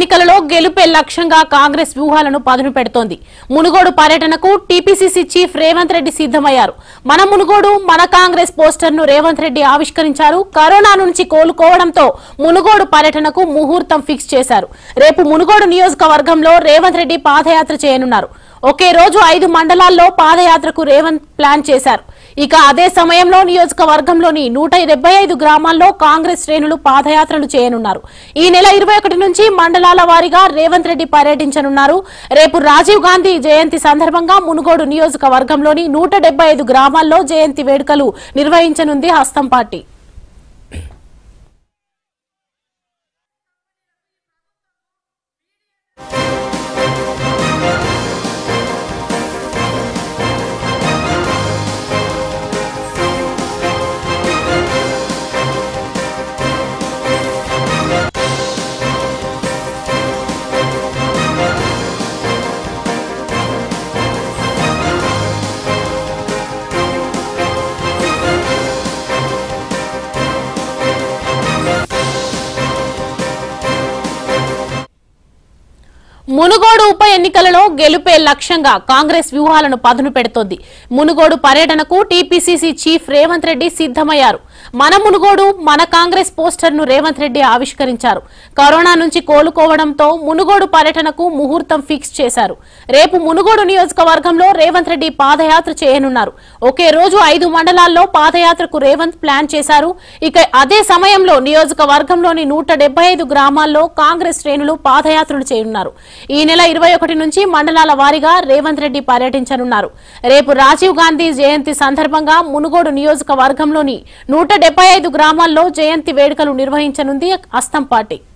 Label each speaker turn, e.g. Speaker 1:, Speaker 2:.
Speaker 1: ఎన్నికలలో గెలుపే లక్ష్యంగా కాంగ్రెస్ వ్యూహాలను పదును పెడుతోంది. మునుగోడు పర్యటనకు టీపీసీసీ చీఫ్ రేవంత్ రెడ్డి సిద్ధమయ్యారు. మన మునుగోడు మన కాంగ్రెస్ పోస్టర్ను రేవంత్ రెడ్డి ఆవిష్కరించారు. కరోనా నుంచి కోలుకోవడంతో మునుగోడు పర్యటనకు ముహూర్తం ఫిక్స్ చేశారు. రేపు మునుగోడు నియోజకవర్గంలో రేవంత్ రెడ్డి పాదయాత్ర చేయనున్నారు. ఒకే రోజు 5 మండలాల్లో పాదయాత్రకు రేవంత్ ప్లాన్ చేశారు. ఇక అదే సమయంలో నియోజకవర్గంలోని 175 గ్రామాల్లో కాంగ్రెస్ శ్రేణులు పాదయాత్రలు చేయనున్నారు. ఈ నెల 21 నుంచి మండలాల వారీగా రేవంత్ రెడ్డి పర్యటించనున్నారు. రేపు రాజీవ్ గాంధీ జయంతి సందర్భంగా మునుగోడు నియోజకవర్గంలోని 175 గ్రామాల్లో జయంతి వేడుకలు నిర్వహించనుంది హస్తం పార్టీ. మునుగోడు ఉప ఎన్నికలలో గెలుపే లక్ష్యంగా కాంగ్రెస్ వ్యూహాలను పదును పెడుతోంది. మునుగోడు పర్యటనకు టీపీసీసీ చీఫ్ రేవంత్ రెడ్డి సిద్ధమయ్యారు. మన మునుగోడు మన కాంగ్రెస్ పోస్టర్ను రేవంత్ రెడ్డి ఆవిష్కరించారు. కరోనా నుంచి కోలుకోవడంతో మునుగోడు పర్యటనకు ముహూర్తం ఫిక్స్ చేశారు. రేపు మునుగోడు నియోజకవర్గంలో రేవంత్ రెడ్డి పాదయాత్ర చేయనున్నారు. ఒకే రోజు 5 మండలాల్లో పాదయాత్రకు రేవంత్ ప్లాన్ చేశారు. ఇక అదే సమయంలో నియోజకవర్గంలోని 175 గ్రామాల్లో కాంగ్రెస్ శ్రేణులు పాదయాత్రలు చేయనున్నారు. ఈ నెల 21 నుంచి మండలాల వారీగా రేవంత్ రెడ్డి పర్యటించనున్నారు. రేపు రాజీవ్ గాంధీ జయంతి సందర్భంగా మునుగోడు నియోజకవర్గంలోని 175 గ్రామాల్లో జయంతి వేడుకలు నిర్వహించనుంది హస్తం పార్టీ.